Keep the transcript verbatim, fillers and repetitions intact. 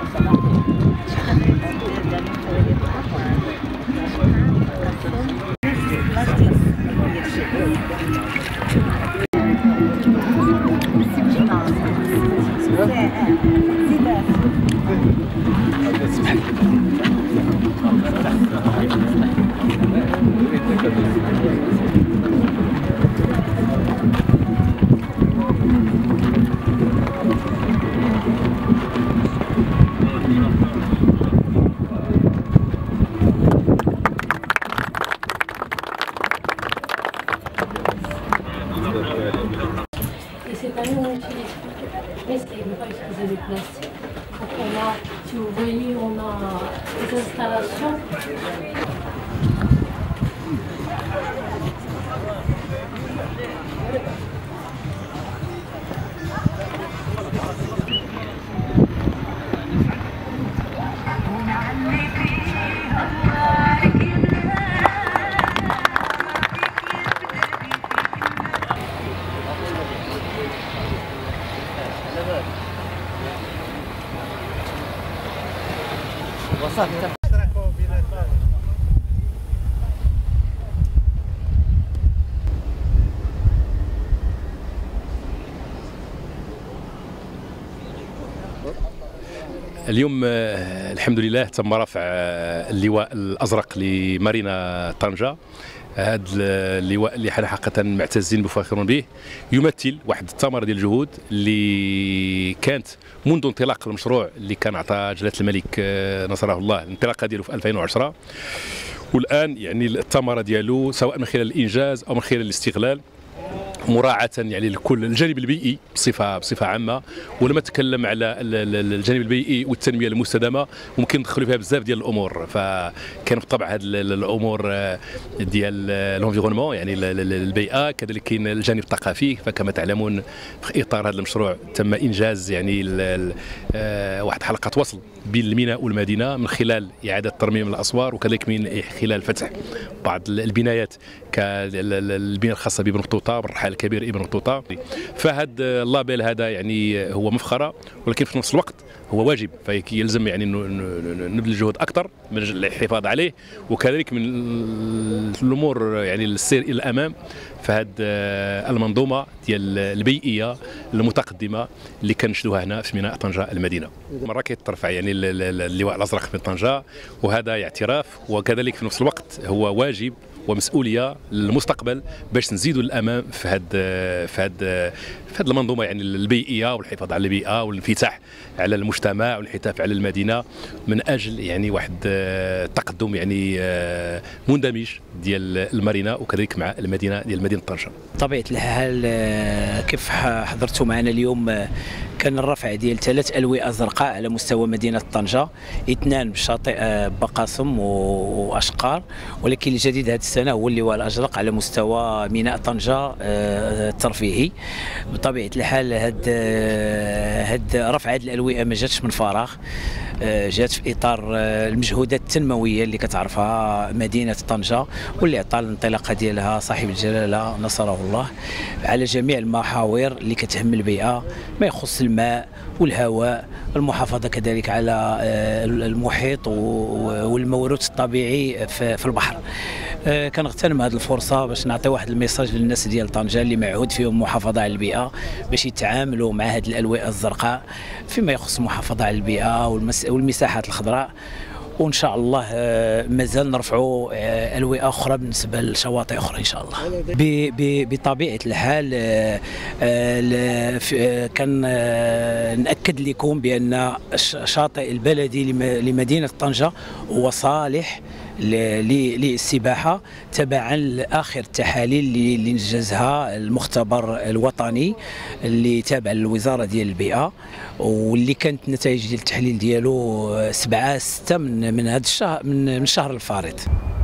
Cette année, on utilise plus de plastique, on ne pas utiliser le plastique. Donc on a, si vous voyez, on a des installations. اليوم الحمد لله تم رفع اللواء الازرق لمارينا طنجة. هذا اللواء اللي حنا حقيقه معتزين مفخرون به يمثل واحد الثمره ديال الجهود اللي كانت منذ انطلاق المشروع اللي كان عطى جلاله الملك نصره الله الانطلاقه ديالو في ألفين وعشرة، والان يعني الثمره ديالو سواء من خلال الانجاز او من خلال الاستغلال مراعاة يعني لكل الجانب البيئي بصفة بصفة عامة. ولما نتكلم على الجانب البيئي والتنمية المستدامة ممكن ندخلوا فيها بزاف ديال الأمور، فكان بالطبع هذه الأمور ديال الانفيرونمون يعني البيئة، كذلك كاين الجانب الثقافي. فكما تعلمون في إطار هذا المشروع تم إنجاز يعني واحد حلقة وصل بين الميناء والمدينة من خلال إعادة ترميم الأسوار، وكذلك من خلال فتح بعض البنايات كالبناية الخاصة بابن بطوطة بالرحال الكبير ابن بطوطة. فهذا اللابيل هذا يعني هو مفخرة، ولكن في نفس الوقت هو واجب، فيلزم يعني نبذل جهود أكثر من الحفاظ عليه، وكذلك من الأمور يعني السير إلى الأمام فهاد المنظومة ديال البيئية المتقدمة اللي كنشدوها هنا في ميناء طنجة المدينة. مرة كيترفع يعني اللواء الأزرق في طنجة، وهذا اعتراف، وكذلك في نفس الوقت هو واجب ومسؤوليه للمستقبل باش نزيدوا للامام في هذا في هذا في هذه المنظومه يعني البيئيه والحفاظ على البيئه والانفتاح على المجتمع والانفتاح على المدينه من اجل يعني واحد التقدم يعني مندمج ديال المارينا وكذلك مع المدينه ديال مدينه طنجة. بطبيعه الحال كيف حضرتوا معنا اليوم كان الرفع ديال ثلاث ألوية زرقاء على مستوى مدينة طنجة، اثنان بشاطئ بقاسم وأشقار، ولكن الجديد هذه السنة هو اللواء الأزرق على مستوى ميناء طنجة الترفيهي. بطبيعة الحال هاد هاد رفع هذه الألوية ما جاتش من فراغ، جات في إطار المجهودات التنموية اللي كتعرفها مدينة طنجة، واللي عطى الانطلاقة ديالها صاحب الجلالة نصره الله على جميع المحاور اللي كتهم البيئة، ما يخص الماء والهواء، المحافظة كذلك على المحيط والموروث الطبيعي في البحر. كنغتنم هذه الفرصة باش نعطي واحد الميساج للناس ديال طنجة اللي معهود فيهم المحافظة على البيئة باش يتعاملوا مع هذه الألوية الزرقاء فيما يخص المحافظة على البيئة والمساحات الخضراء، وان شاء الله مازال نرفعوا ألوية اخرى بالنسبه لشواطئ اخرى ان شاء الله. بطبيعه الحال كان ناكد لكم بان الشاطئ البلدي لمدينه طنجة هو صالح للسباحه تبعا لاخر التحاليل اللي انجزها المختبر الوطني اللي تابع للوزاره ديال البيئه، واللي كانت النتائج ديال التحليل ديالو سبعة ستة من من هذا الشهر من الشهر الفارط.